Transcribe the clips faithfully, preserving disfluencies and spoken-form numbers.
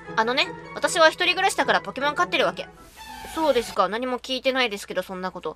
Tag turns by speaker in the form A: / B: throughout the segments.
A: あのね、私は一人暮らしだからポケモン飼ってるわけ。そうですか。何も聞いてないですけど、そんなこと。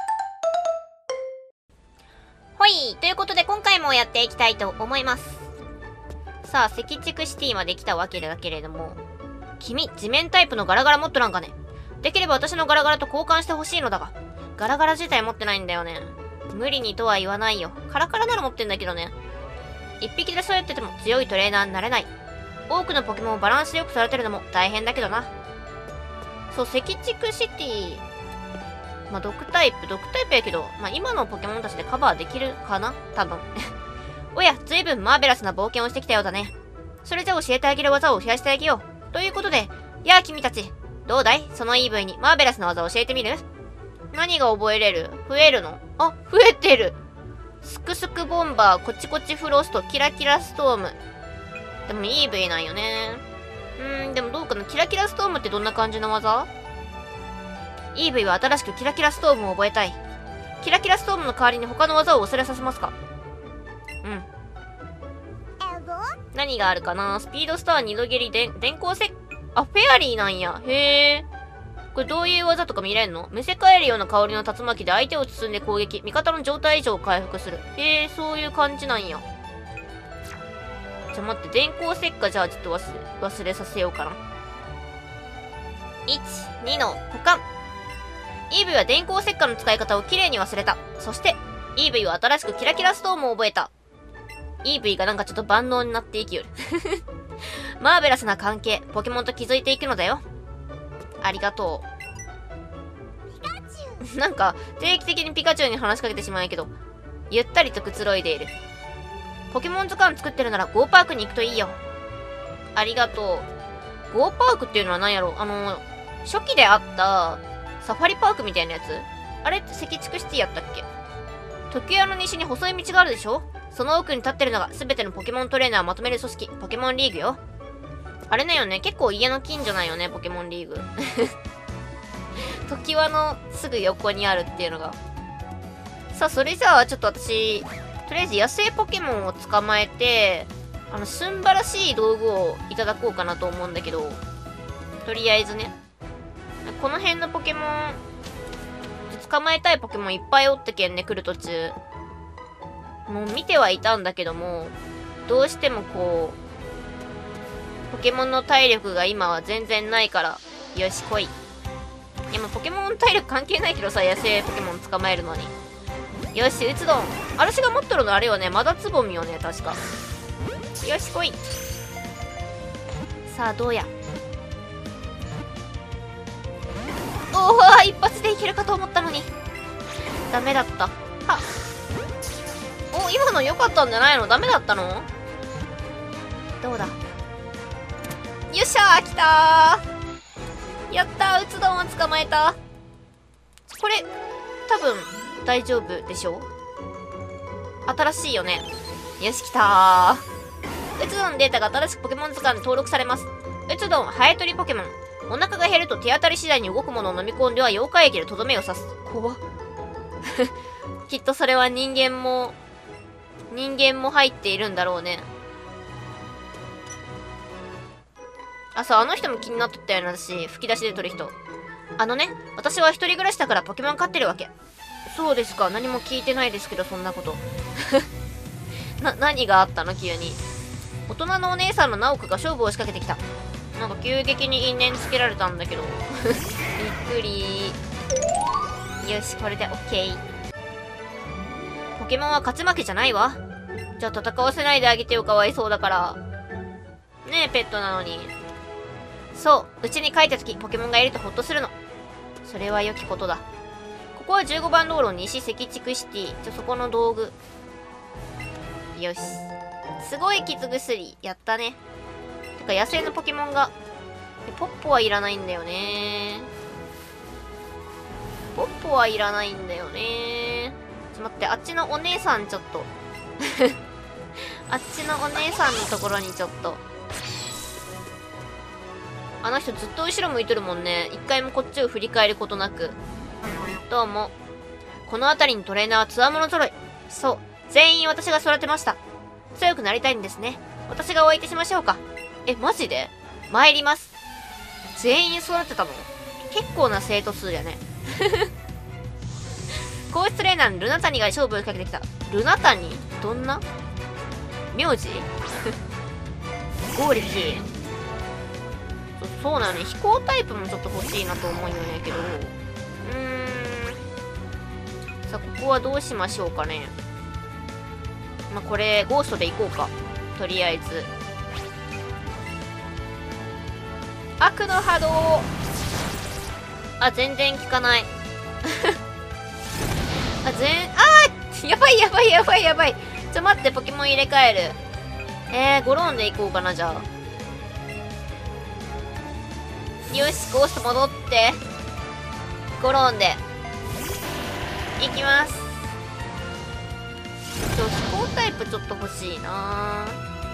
A: ほい。ということで、今回もやっていきたいと思います。さあ、赤竹シティまで来たわけだけれども。君、地面タイプのガラガラ持っとらんかね。できれば私のガラガラと交換してほしいのだが。ガラガラ自体持ってないんだよね。無理にとは言わないよ。カラカラなら持ってんだけどね。一匹でそうやってても強いトレーナーになれない。多くのポケモンをバランスよくされてるのも大変だけどな。そう、赤竹シティ。まあ、毒タイプ、毒タイプやけど、まあ、今のポケモンたちでカバーできるかな多分。おや、ずいぶんマーベラスな冒険をしてきたようだね。それじゃ教えてあげる技を増やしてあげよう。ということで、やあ君たち、どうだいその イーブイ にマーベラスな技を教えてみる？何が覚えれる？増えるの？あ、増えてる！スクスクボンバー、コチコチフロスト、キラキラストーム。でも イーブイ なんよね。うーん、でもどうかな。キラキラストームってどんな感じの技？ イーブイ は新しくキラキラストームを覚えたい。キラキラストームの代わりに他の技を忘れさせますか？うん。何があるかな。スピードスター二度蹴りで、電光石、あ、フェアリーなんや。へえ。これどういう技とか見れんの？むせ返るような香りの竜巻で相手を包んで攻撃。味方の状態以上回復する。へえ、そういう感じなんや。じゃ、待って、電光石火じゃあちょっと忘れ、忘れさせようかな。いち、にの保管。イーブイ は電光石火の使い方をきれいに忘れた。そして、イーブイ は新しくキラキラストームを覚えた。イーブイ がなんかちょっと万能になっていきよる。マーベラスな関係、ポケモンと築いていくのだよ。ありがとう。なんか、定期的にピカチュウに話しかけてしまうけど、ゆったりとくつろいでいる。ポケモン図鑑作ってるならゴーパークに行くといいよ。ありがとう。ゴーパークっていうのは何やろ？あの、初期であったサファリパークみたいなやつ？あれって赤竹シティやったっけ？時屋の西に細い道があるでしょ？その奥に立ってるのが全てのポケモントレーナーをまとめる組織、ポケモンリーグよ。あれだよね。結構家の近所なんよね、ポケモンリーグ。時輪のすぐ横にあるっていうのが。さあ、それじゃあ、ちょっと私、とりあえず野生ポケモンを捕まえて、あの、すんばらしい道具をいただこうかなと思うんだけど、とりあえずね。この辺のポケモン、捕まえたいポケモンいっぱいおったけんね、来る途中。もう見てはいたんだけども、どうしてもこう、ポケモンの体力が今は全然ないから、よし来い。いやもうポケモン体力関係ないけどさ、野生ポケモン捕まえるのに。よし、ウツドン。私が持っとるのあれよね、まだつぼみよね、確か。よし来い。さあ、どうや。おお、一発でいけるかと思ったのに。ダメだった。はっ。お、今の良かったんじゃないの？ダメだったの？どうだ。よっしゃー、来たー。やったー、ウツドンを捕まえた。これ、多分、大丈夫でしょ？新しいよね。よし、来たー。ウツドンデータが新しくポケモン図鑑で登録されます。ウツドン、ハエトリポケモン。お腹が減ると手当たり次第に動くものを飲み込んでは妖怪液でとどめを刺す。怖っ。きっとそれは人間も、人間も入っているんだろうね。あ、そう、あの人も気になっとったよな、私。吹き出しで撮る人。あのね、私は一人暮らしだからポケモン飼ってるわけ。そうですか。何も聞いてないですけど、そんなこと。な、何があったの急に。大人のお姉さんの直子が勝負を仕掛けてきた。なんか急激に因縁つけられたんだけど。びっくりー。よし、これでオッケー。ポケモンは勝ち負けじゃないわ。じゃあ戦わせないであげてよ、かわいそうだから。ねえ、ペットなのに。そう、うちに帰った時、ポケモンがいるとホッとするの。それは良きことだ。ここはじゅうごばん道路西赤竹シティ。じゃ、そこの道具。よし。すごい傷薬。やったね。てか、野生のポケモンが。ポッポはいらないんだよね。ポッポはいらないんだよね。ちょっと待って、あっちのお姉さんちょっと。あっちのお姉さんのところにちょっと。あの人ずっと後ろ向いとるもんね。一回もこっちを振り返ることなく。どうも。この辺りにトレーナーはつわもの揃い。そう。全員私が育てました。強くなりたいんですね。私がお相手しましょうか。え、マジで？ 参ります。全員育てたの結構な生徒数やね。皇室レーナールナタニが勝負をかけてきた。ルナタニどんな名字剛力。そ、そうなのね。飛行タイプもちょっと欲しいなと思うんやけど。うーん。さあ、ここはどうしましょうかね。まあ、これ、ゴーストで行こうか。とりあえず。悪の波動。あ、全然効かない。あ、全、あーやばいやばいやばいやばい。ちょ、待って、ポケモン入れ替える。えー、ゴローンで行こうかな、じゃあ。よし、ゴースト戻って。ゴローンで。行きます。ちょ、飛行タイプちょっと欲しいな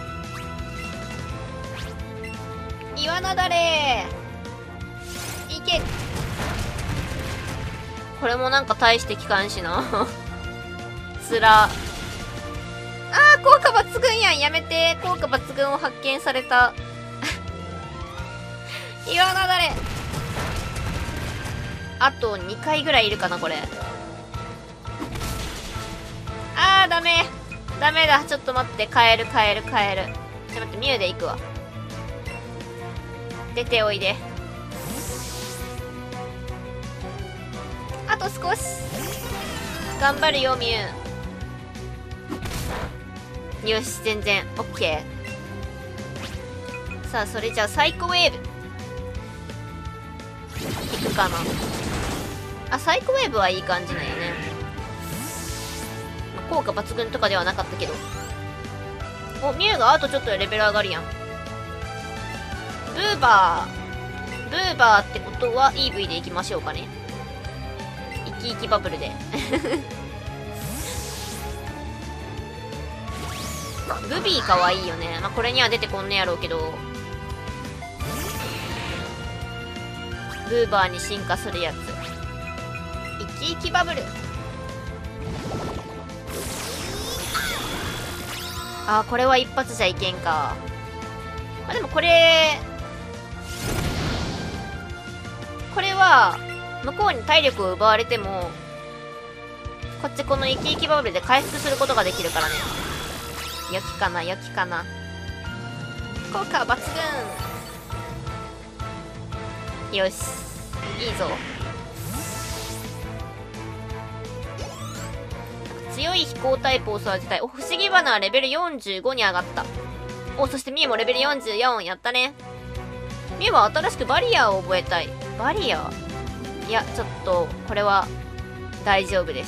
A: ぁ。岩なだれー。いけ。これもなんか大して効かんしな。つら。あー、効果抜群やん。やめて。効果抜群を発見された。岩なだれ。あとにかいぐらいいるかな、これ。あー、ダメ。ダメだ。ちょっと待って。変える、変える、変える。ちょっと待って、ミュウで行くわ。出ておいで。あと少し。頑張るよ、ミュウ。よし、全然。オッケー。さあ、それじゃあ、サイコウェーブ。いくかな。あ、サイコウェーブはいい感じなんよね。まあ、効果抜群とかではなかったけど。お、ミュウがあとちょっとでレベル上がるやん。ブーバー。ブーバーってことは イーブイ でいきましょうかね。生き生きバブルで。ルビーかわいいよね。まあ、これには出てこんねやろうけど。ブーバーに進化するやつ。生き生きバブル。あー、これは一発じゃいけんか。まあ、でもこれ、これは、向こうに体力を奪われても、こっちこの生き生きバブルで回復することができるからね。良きかな、良きかな。効果抜群。よし。いいぞ。強い飛行タイプを育てたい。お、不思議花はレベルよんじゅうごに上がった。お、そしてミュウもレベルよんじゅうよん。やったね。ミュウは新しくバリアを覚えたい。バリアいや、ちょっと、これは、大丈夫です。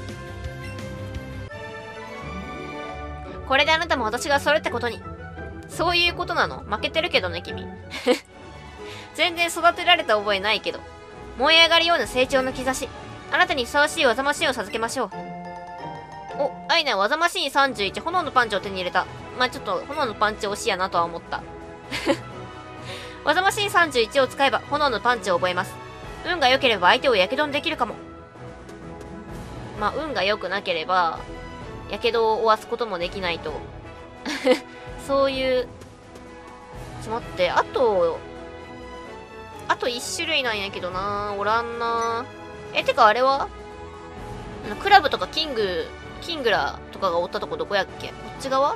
A: これであなたも私がそれってことに。そういうことなの？負けてるけどね、君。全然育てられた覚えないけど。燃え上がるような成長の兆し。あなたにふさわしい技マシンを授けましょう。お、アイナは技マシンさんじゅういち、炎のパンチを手に入れた。まあ、ちょっと、炎のパンチ推しやなとは思った。技マシンさんじゅういちを使えば、炎のパンチを覚えます。運が良ければ相手をやけどにできるかも。まあ、運が良くなければ、やけどを負わすこともできないと。そういう。ちょ、待って、あと、あといち種類なんやけどな。おらんな。え、てかあれはクラブとかキング、キングラーとかがおったとこどこやっけ？こっち側？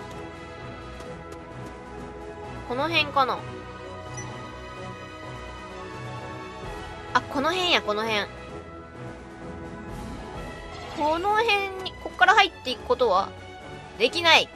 A: この辺かな。あ、この辺や、この辺。この辺に、こっから入っていくことはできない。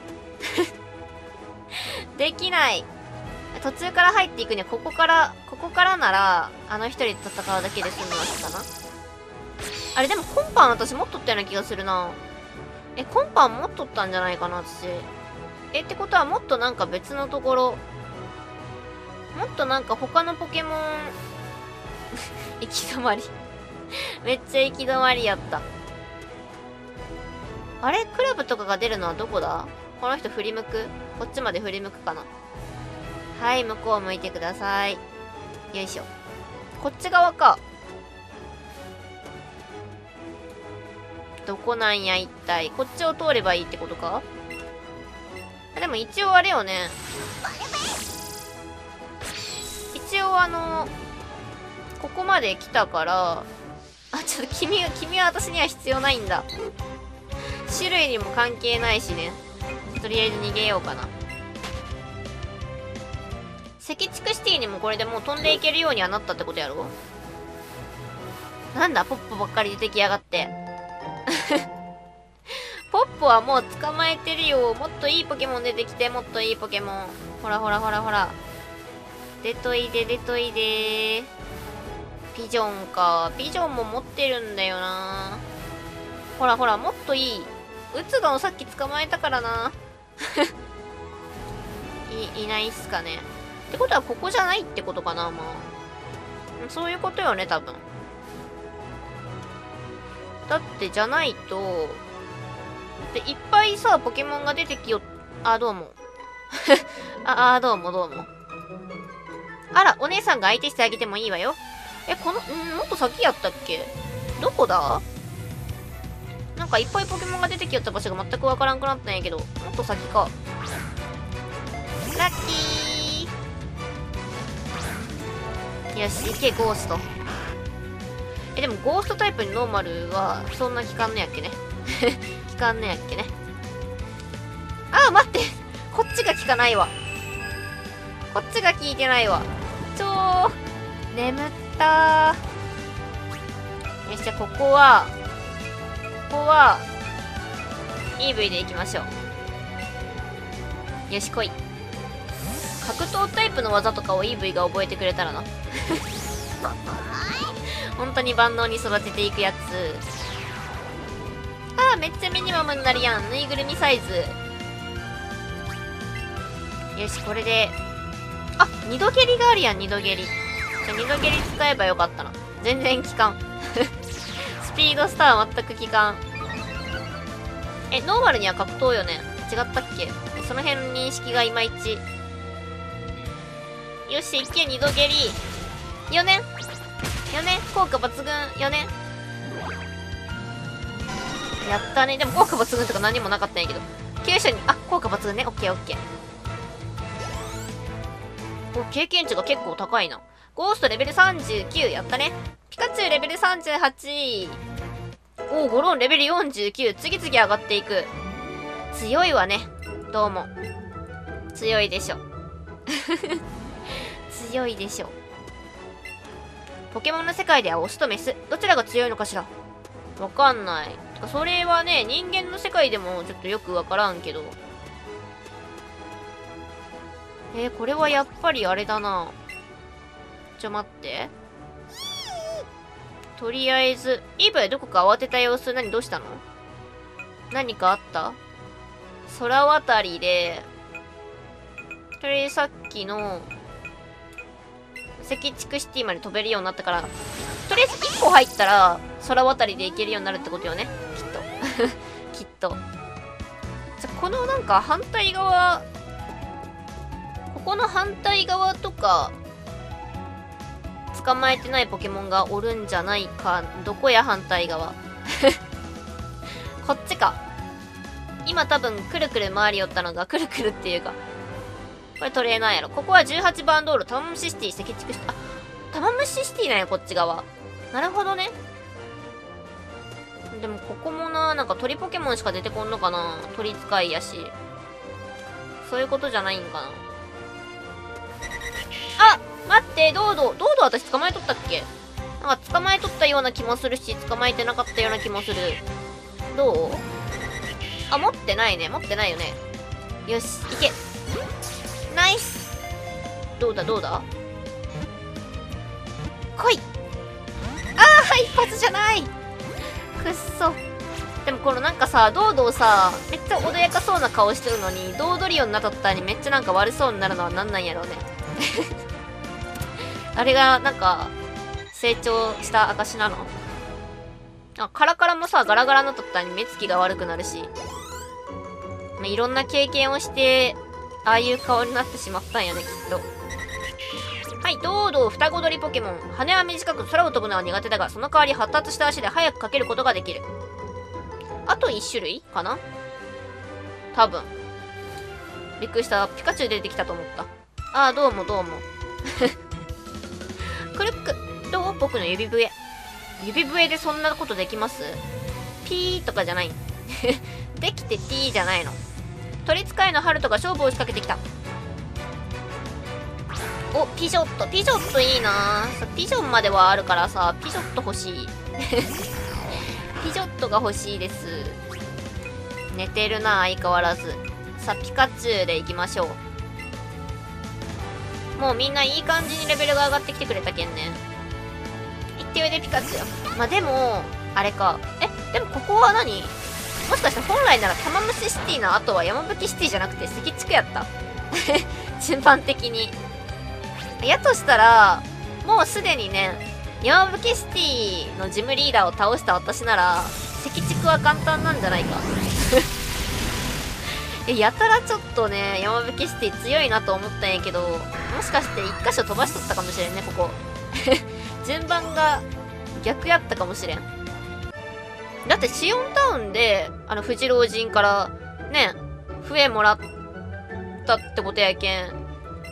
A: できない。途中から入っていくには、ここから、ここからなら、あの一人と戦うだけで済むわけかな。あれ、でもコンパン私持っとったような気がするな。え、コンパン持っとったんじゃないかな、私。え、ってことはもっとなんか別のところ、もっとなんか他のポケモン、行き止まり。めっちゃ行き止まりやった。あれクラブとかが出るのはどこだ？この人振り向く？こっちまで振り向くかな？はい、向こう向いてください。よいしょ。こっち側か。どこなんや、一体。こっちを通ればいいってことか？でも一応あれよね。 あの、ここまで来たから、あ、ちょっと君は、君は私には必要ないんだ。種類にも関係ないしね。とりあえず逃げようかな。赤畜シティにもこれでもう飛んでいけるようにはなったってことやろ。なんだ、ポッポばっかり出てきやがって。ポッポはもう捕まえてるよ。もっといいポケモン出てきて、もっといいポケモン。ほらほらほらほら。出といで、出といで。ピジョンか。ピジョンも持ってるんだよな。ほらほら、もっといい。ウツドンさっき捕まえたからな。い、いないっすかね。ってことはここじゃないってことかな、まあ。そういうことよね、多分。だってじゃないと、で、いっぱいさ、ポケモンが出てきよ、あ、どうも。あ、あ、どうもどうも。あら、お姉さんが相手してあげてもいいわよ。え、この、んもっと先やったっけ？どこだ？なんかいっぱいポケモンが出てきよった場所が全くわからんくなったんやけど、もっと先か。ラッキー。よし、行け、ゴースト。え、でもゴーストタイプにノーマルは、そんな効かんねやっけね。効かんねやっけね。あー、待ってこっちが効かないわ。こっちが効いてないわ。ちょー、眠ったー。よし、じゃあここは、ここは、イーブイ で行きましょう。よし、来い。格闘タイプの技とかを イーブイ が覚えてくれたらな。本当に万能に育てていくやつ。あー、めっちゃミニマムになるやん。ぬいぐるみサイズ。よし、これで。あ、二度蹴りがあるやん、二度蹴り。じゃ、二度蹴り使えばよかったな。全然効かん。スピードスターは全く効かん。え、ノーマルには格闘よね。違ったっけ？その辺の認識がいまいち。よし、いけ、二度蹴り。よねんよねん効果抜群よねんやったね。でも効果抜群とか何もなかったんやけど。急所に、あ、効果抜群ね。オッケーオッケー。お、経験値が結構高いな。ゴーストレベルさんじゅうきゅうやったね。ピカチュウレベルさんじゅうはち。おー、ゴロンレベルよんじゅうきゅう。次々上がっていく。強いわね。どうも。強いでしょ。強いでしょ。ポケモンの世界ではオスとメス。どちらが強いのかしら？わかんない。てかそれはね、人間の世界でもちょっとよくわからんけど。えー、これはやっぱりあれだな。ちょ、待って。とりあえず、イーブイどこか慌てた様子。何、どうしたの？何かあった？空渡りで、とりあえずさっきの、赤畜シティまで飛べるようになったから、とりあえずいっこ入ったら、空渡りで行けるようになるってことよね。きっと。きっと。じゃ、このなんか反対側、ここの反対側とか、捕まえてないポケモンがおるんじゃないか。どこや、反対側。こっちか。今多分、くるくる回りよったのが、くるくるっていうか、これトレーナーやろ。ここはじゅうはちばん道路、タマムシシティ、赤畜シティ、あ、タマムシシティなんや、こっち側。なるほどね。でも、ここもな、なんか鳥ポケモンしか出てこんのかな。鳥使いやし。そういうことじゃないんかな。あ、待って、ドード、ドード私捕まえとったっけ？なんか捕まえとったような気もするし、捕まえてなかったような気もする。どう？あ、持ってないね。持ってないよね。よし、いけ。ナイス。どうだどうだ？来い。あー、一発じゃない。くっそ。でもこのなんかさ、ドードーさ、めっちゃ穏やかそうな顔してるのに、ドードリオになっとったにめっちゃなんか悪そうになるのはなんなんやろうね。あれがなんか、成長した証なの？あ、カラカラもさ、ガラガラになっとったに目つきが悪くなるし。まあ、いろんな経験をして、ああいう顔になってしまったんやね、きっと。はい、ドードー双子鳥ポケモン。羽は短く空を飛ぶのは苦手だが、その代わり発達した足で早く駆けることができる。あといっ種類かな？多分。びっくりした。ピカチュウ出てきたと思った。ああ、どうもどうも。 クルック。どう？僕の指笛。指笛でそんなことできます？ピーとかじゃない。できてピーじゃないの。鳥使いのハルトが勝負を仕掛けてきた。お、ピジョット。ピジョットいいなさ、ピジョンまではあるからさ、ピジョット欲しい。ピジョットが欲しいです。寝てるな、相変わらず。さあ、ピカチュウで行きましょう。もうみんないい感じにレベルが上がってきてくれたけんね。行っておいで、ピカチュウ。まあ、でも、あれか。え、でもここは何？もしかして本来なら玉虫シティの後は山吹シティじゃなくて関地区やった。順番的に。やとしたら、もうすでにね、山吹シティのジムリーダーを倒した私なら、関地区は簡単なんじゃないか。え、やたらちょっとね、山吹シティ強いなと思ったんやけど、もしかして一箇所飛ばしとったかもしれんね、ここ。順番が逆やったかもしれん。だってシオンタウンで、あの、藤老人から、ね、笛もらったってことやけん。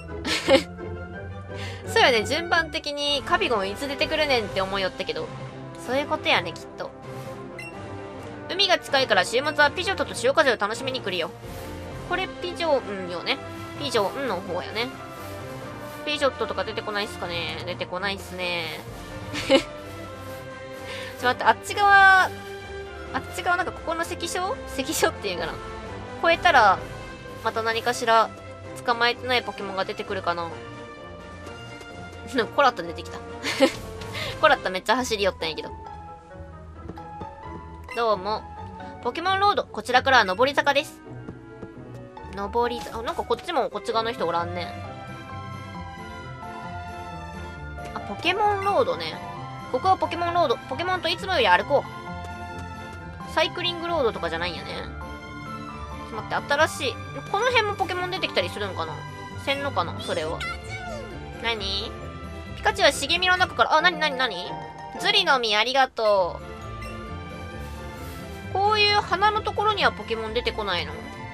A: そうよね、順番的にカビゴンいつ出てくるねんって思いよったけど、そういうことやね、きっと。海が近いから週末はピジョットと潮風を楽しみに来るよ。これピジョンよね。ピジョンの方やね。ピジョットとか出てこないっすかね。出てこないっすね。ちょっと待って、あっち側、あっち側なんかここの関所関所っていうかな。越えたら、また何かしら捕まえてないポケモンが出てくるかな。コラッタ出てきた。コラッタめっちゃ走り寄ったんやけど。どうも。ポケモンロード、こちらからは上り坂です。上り坂、あ、なんかこっちもこっち側の人おらんね。あ、ポケモンロードね。ここはポケモンロード。ポケモンといつもより歩こう。サイクリングロードとかじゃないんやね。ちょっと待って、新しい。この辺もポケモン出てきたりするんかな？せんのかなそれは。何？ピカチュウは茂みの中から、あ、なになになに？ズリの実ありがとう。こういう花のところにはポケモン出てこないの？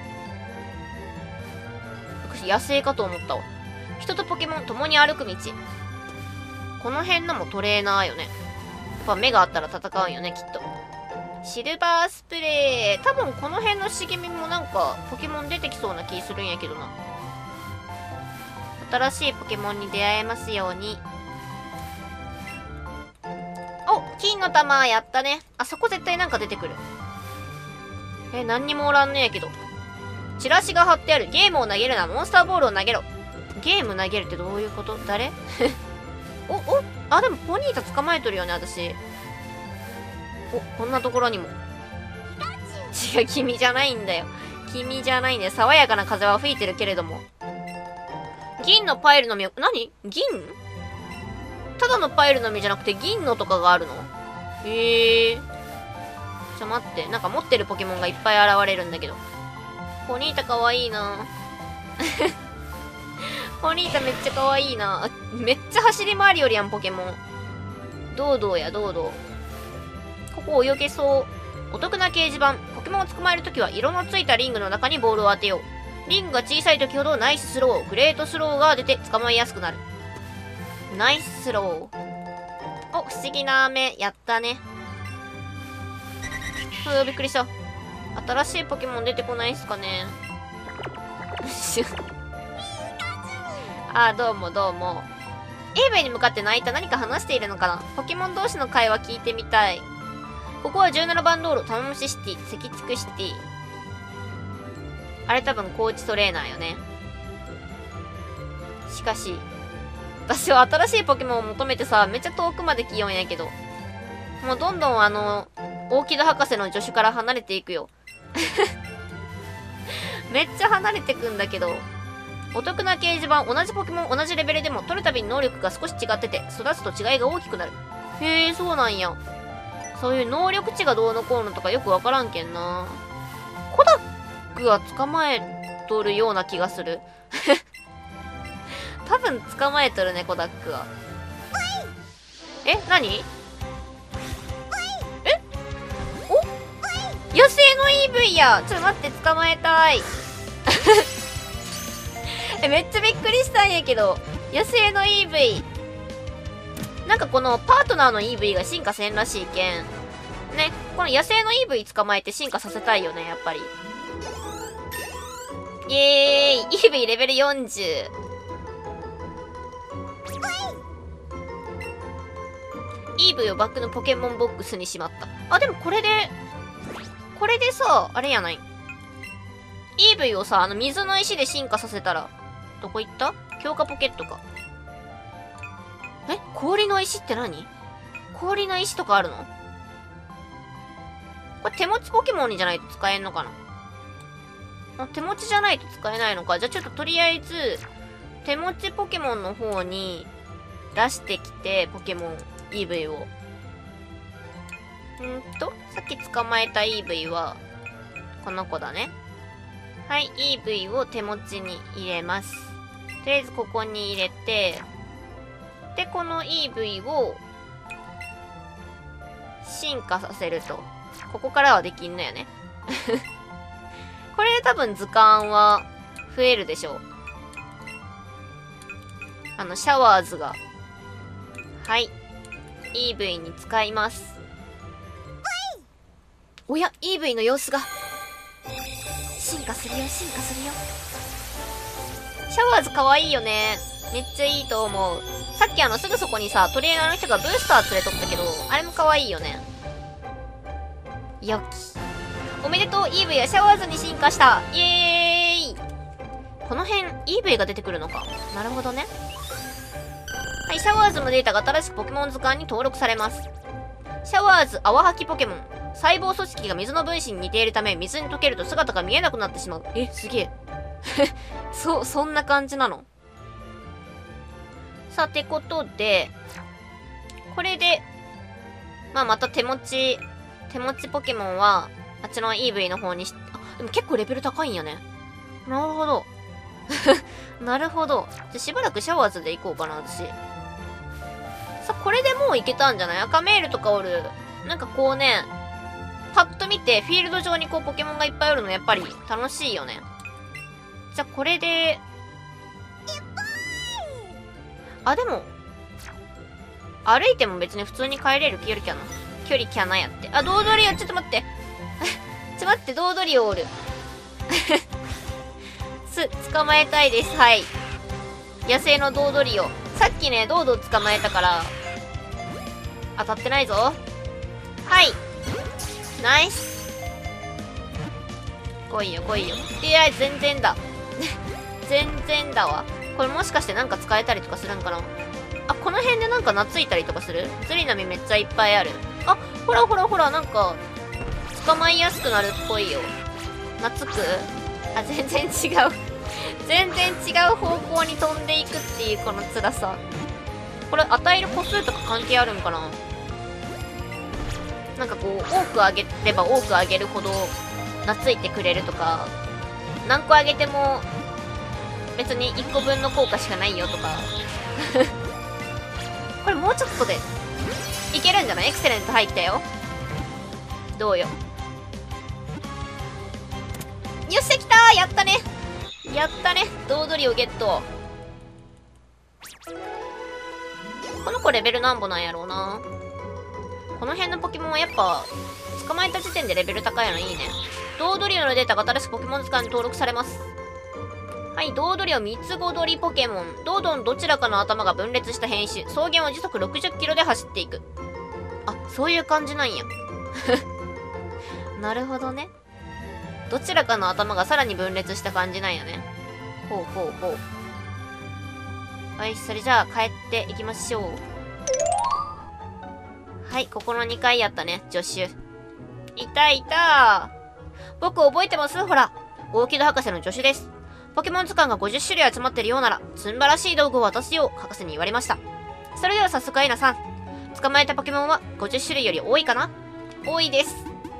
A: 野生かと思ったわ。人とポケモン共に歩く道。この辺のもトレーナーよね。やっぱ目があったら戦うんよね、きっと。シルバースプレー。多分この辺の茂みもなんかポケモン出てきそうな気するんやけどな。新しいポケモンに出会えますように。お、金の玉やったね。あそこ絶対なんか出てくる。え、何にもおらんねやけど。チラシが貼ってある。ゲームを投げるな。モンスターボールを投げろ。ゲーム投げるってどういうこと？誰？お、お、あ、でもポニータ捕まえとるよね、私。お、こんなところにも。違う、君じゃないんだよ。君じゃないね。爽やかな風は吹いてるけれども。銀のパイルの実、何？銀？ただのパイルの実じゃなくて銀のとかがあるの？へえ。ちょ、待って。なんか持ってるポケモンがいっぱい現れるんだけど。ポニータかわいいなポニータめっちゃかわいいなめっちゃ走り回りよりやん、ポケモン。ドードーや、ドードー。ここ泳げそう。お得な掲示板。ポケモンを捕まえるときは色のついたリングの中にボールを当てよう。リングが小さいときほどナイススロー、グレートスローが出て捕まえやすくなる。ナイススロー。お、不思議な飴。やったね。うー、びっくりした。新しいポケモン出てこないっすかね。あー、どうもどうも。エイベに向かって泣いた。何か話しているのかな？ポケモン同士の会話聞いてみたい。ここはじゅうななばん道路、玉虫シティ、関地区シティ。あれ多分コーチトレーナーよね。しかし、私は新しいポケモンを求めてさ、めっちゃ遠くまで来よんやけど。もうどんどんあの、大木戸博士の助手から離れていくよ。めっちゃ離れてくんだけど。お得な掲示板。同じポケモン同じレベルでも取るたびに能力が少し違ってて、育つと違いが大きくなる。へえ、そうなんや。そういう能力値がどうのこうのとかよくわからんけんな。コダックは捕まえとるような気がする。多分捕まえとるね、コダックは。え、何？え？お？野生の イーブイ や。ちょっと待って、捕まえたい。え、めっちゃびっくりしたんやけど。野生の イーブイ。 なんかこのパートナーの イーブイ が進化せんらしいけん。ね、この野生の イーブイ 捕まえて進化させたいよね、やっぱり。イエーイ !イーブイ レベルよんじゅう。イーブイ をバックのポケモンボックスにしまった。あ、でもこれで、これでさ、あれやない。イーブイ をさ、あの水の石で進化させたら、どこ行った？強化ポケットか。え？氷の石って何？氷の石とかあるの？これ手持ちポケモンにじゃないと使えんのかな？あ、手持ちじゃないと使えないのか。じゃあちょっととりあえず、手持ちポケモンの方に出してきて、ポケモン、イーブイ を。んーと、さっき捕まえた イーブイ は、この子だね。はい、イーブイ を手持ちに入れます。とりあえずここに入れて、で、この イーブイ を進化させると。ここからはできんのよね。これで多分図鑑は増えるでしょう。あの、シャワーズが。はい。イーブイ に使います。おや、イーブイ の様子が。進化するよ、進化するよ。シャワーズかわいいよね。めっちゃいいと思う。さっきあの、すぐそこにさ、トレーナーの人がブースター連れとったけど、あれもかわいいよね。よき。おめでとう、イーブイ はシャワーズに進化した。イエーイ。この辺、イーブイ が出てくるのか。なるほどね。はい、シャワーズのデータが新しくポケモン図鑑に登録されます。シャワーズ泡吐きポケモン。細胞組織が水の分子に似ているため、水に溶けると姿が見えなくなってしまう。え、すげえ。そ、そんな感じなの？さあ、てことで、これで、まあ、また手持ち、手持ちポケモンは、あっちの イーブイ の方にし、あ、でも結構レベル高いんやね。なるほど。なるほど。じゃあしばらくシャワーズで行こうかな、私。さあ、これでもういけたんじゃない？赤メールとかおる。なんかこうね、パッと見て、フィールド上にこうポケモンがいっぱいおるのやっぱり楽しいよね。じゃあこれで、あ、でも、歩いても別に普通に帰れる距離キャナ。距離キャナやって。あ、ドードリオ、ちょっと待って。ちょっと待って、ドードリオおる。す、捕まえたいです。はい。野生のドードリオ。さっきね、ドードー捕まえたから、当たってないぞ。はい。ナイス。来いよ、来いよ。いや、全然だ。全然だわ。これもしかしてなんか使えたりとかするんかな？あ、この辺でなんか懐いたりとかする？ズリナミめっちゃいっぱいある。あ、ほらほらほら、なんか、捕まえやすくなるっぽいよ。懐く？あ、全然違う。全然違う方向に飛んでいくっていうこの辛さ。これ与える個数とか関係あるんかな？なんかこう、多くあげれば多くあげるほど懐いてくれるとか、何個あげても別にいっこぶんの効果しかないよとか。これもうちょっとでいけるんじゃない？エクセレント入ったよ。どうよ。よっしゃ、来たー！やったね！やったね！ドードリをゲット。この子レベルなんぼなんやろうな。この辺のポケモンはやっぱ、捕まえた時点でレベル高いのいいね。ドードリオのデータが新しくポケモン図鑑に登録されます。はい、ドードリオ三つ子取りポケモン。ドードンどちらかの頭が分裂した変種。草原を時速ろくじゅっキロで走っていく。あ、そういう感じなんや。なるほどね。どちらかの頭がさらに分裂した感じなんやね。ほうほうほう。はい、それじゃあ帰っていきましょう。はい、ここのにかいやったね、助手。いたいたー。僕覚えてます？ほら。オーキッド博士の助手です。ポケモン図鑑がごじゅっしゅるい集まってるようなら、すんばらしい道具を渡すよう博士に言われました。それでは早速アイナさん。捕まえたポケモンはごじゅっしゅるいより多いかな？多いです。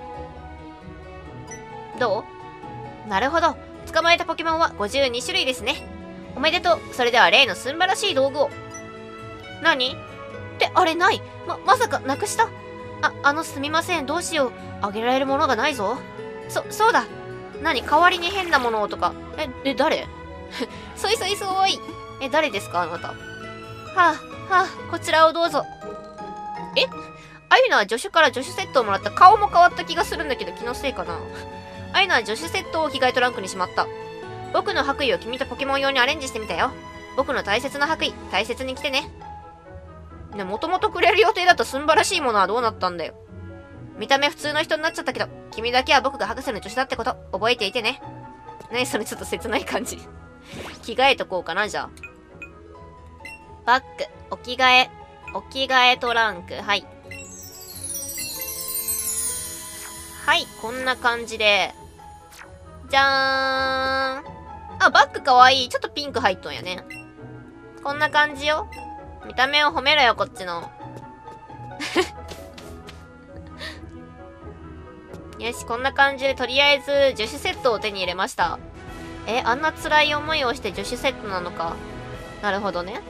A: どう？なるほど。捕まえたポケモンはごじゅうにしゅるいですね。おめでとう。それでは例のすんばらしい道具を。何？ってあれない。ま、まさかなくした？あ、あのすみません。どうしよう。あげられるものがないぞ。そ、そうだ。何？代わりに変なものをとか。え、え、誰？そいそいそーい。え、誰ですかあなた。 はあ、はあ、こちらをどうぞ。えあゆなは助手から助手セットをもらった。顔も変わった気がするんだけど、気のせいかな。あゆなは助手セットを着替えトランクにしまった。僕の白衣を君とポケモン用にアレンジしてみたよ。僕の大切な白衣、大切に着てね。ね、もともとくれる予定だったすんばらしいものはどうなったんだよ。見た目普通の人になっちゃったけど、君だけは僕が博士の助手だってこと、覚えていてね。何それちょっと切ない感じ。着替えとこうかな、じゃあ。バッグ、お着替え、お着替えトランク、はい。はい、こんな感じで。じゃーん。あ、バッグかわいい。ちょっとピンク入っとんやね。こんな感じよ。見た目を褒めろよ、こっちの。よし、こんな感じで、とりあえず、助手セットを手に入れました。え、あんな辛い思いをして助手セットなのか。なるほどね。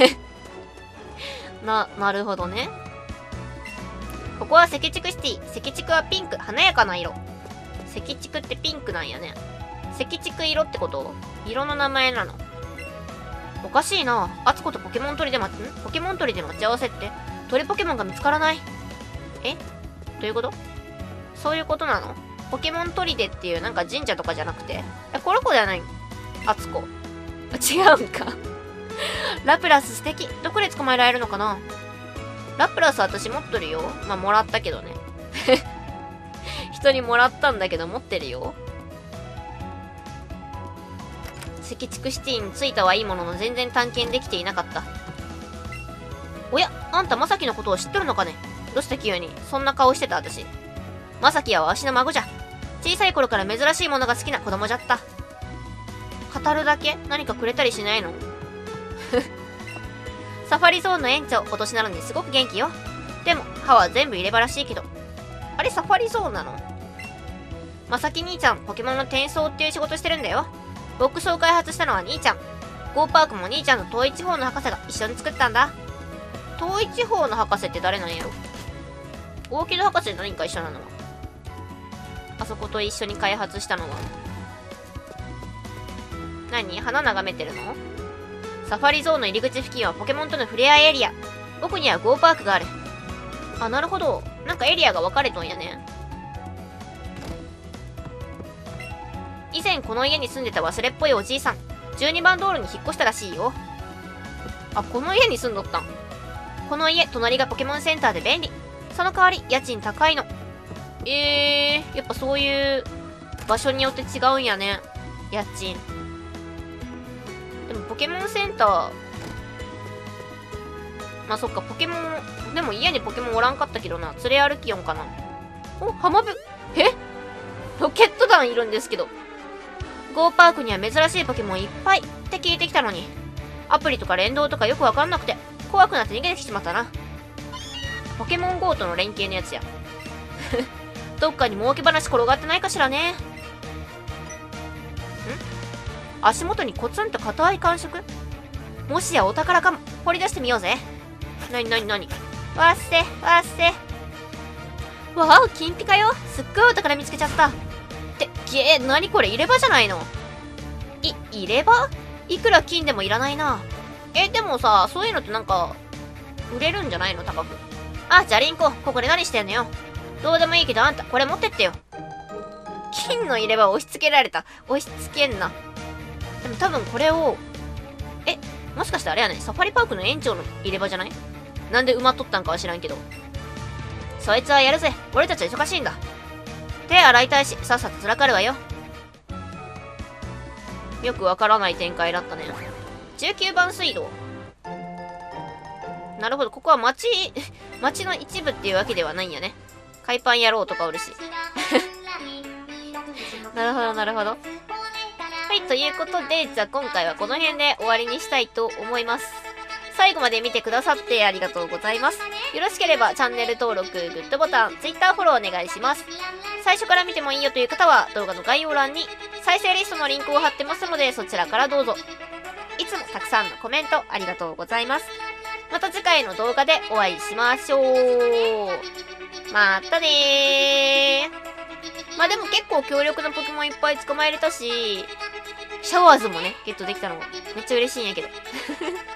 A: な、なるほどね。ここは赤竹シティ。赤竹はピンク、華やかな色。赤竹ってピンクなんやね。赤竹色ってこと？色の名前なの。おかしいな。あつことポケモン取りでま、んポケモン取りで待ち合わせって、鳥ポケモンが見つからない。え？どういうこと？そういうことなの？ポケモン取りでっていうなんか神社とかじゃなくて。え、この子ではないの？あつこ。違うんか。ラプラス素敵。どこで捕まえられるのかな？ラプラス私持っとるよ。まあ、もらったけどね。人にもらったんだけど持ってるよ。赤竹シティに着いたはいいものの全然探検できていなかった。おや、あんたまさきのことを知っとるのかね？どうして急にそんな顔してた私。まさきはわしの孫じゃ。小さい頃から珍しいものが好きな子供じゃった。語るだけ？何かくれたりしないの？サファリゾーンの園長、今年なのにすごく元気よ。でも、歯は全部入れ歯らしいけど。あれ、サファリゾーンなの？まさき兄ちゃん、ポケモンの転送っていう仕事してるんだよ。ボックスを開発したのは兄ちゃん。ゴーパークも兄ちゃんと遠い地方の博士が一緒に作ったんだ。遠い地方の博士って誰なんやろ？大木戸博士と何か一緒なのは？あそこと一緒に開発したのは？何？花眺めてるの？サファリゾーンの入り口付近はポケモンとの触れ合いエリア。奥にはゴーパークがある。あ、なるほど。なんかエリアが分かれとんやね。以前この家に住んでた忘れっぽいおじいさん。じゅうにばん道路に引っ越したらしいよ。あ、この家に住んどったん。この家、隣がポケモンセンターで便利。その代わり、家賃高いの。えー、やっぱそういう場所によって違うんやね。家賃。でもポケモンセンター、まあそっか、ポケモン、でも家にポケモンおらんかったけどな。連れ歩きよんかな。お、浜辺、えロケット弾いるんですけど。ゴーパークには珍しいポケモンいっぱいって聞いてきたのに、アプリとか連動とかよくわかんなくて、怖くなって逃げてきちまったな。ポケモン ゴー との連携のやつや。どっかに儲け話転がってないかしらね。ん？足元にコツンと硬い感触？もしやお宝かも。掘り出してみようぜ。なになになに？わっせ、わっせ。わあ、金ピカよ。すっごいお宝見つけちゃった。って、げえ、なにこれ、入れ歯じゃないの？い、入れ歯？いくら金でもいらないな。え、でもさ、そういうのってなんか、売れるんじゃないの？高く。あ、じゃりんこ、ここで何してんのよ。どうでもいいけど、あんた、これ持ってってよ。金の入れ歯押し付けられた。押し付けんな。でも多分これを、え、もしかしてあれやね、サファリパークの園長の入れ歯じゃない？なんで埋まっとったんかは知らんけど。そいつはやるぜ。俺たちは忙しいんだ。手洗いたいし、さっさとずらかるわよ。よくわからない展開だったね。じゅうきゅうばん水道。なるほど、ここは町、町の一部っていうわけではないんやね。海パン野郎とかおるし。なるほど、なるほど。はい、ということで、じゃあ今回はこの辺で終わりにしたいと思います。最後まで見てくださってありがとうございます。よろしければチャンネル登録、グッドボタン、Twitter フォローお願いします。最初から見てもいいよという方は動画の概要欄に再生リストのリンクを貼ってますのでそちらからどうぞ。いつもたくさんのコメントありがとうございます。また次回の動画でお会いしましょう。またねー。まあでも結構強力なポケモンいっぱい捕まえれたし、シャワーズもね、ゲットできたのもめっちゃ嬉しいんやけど。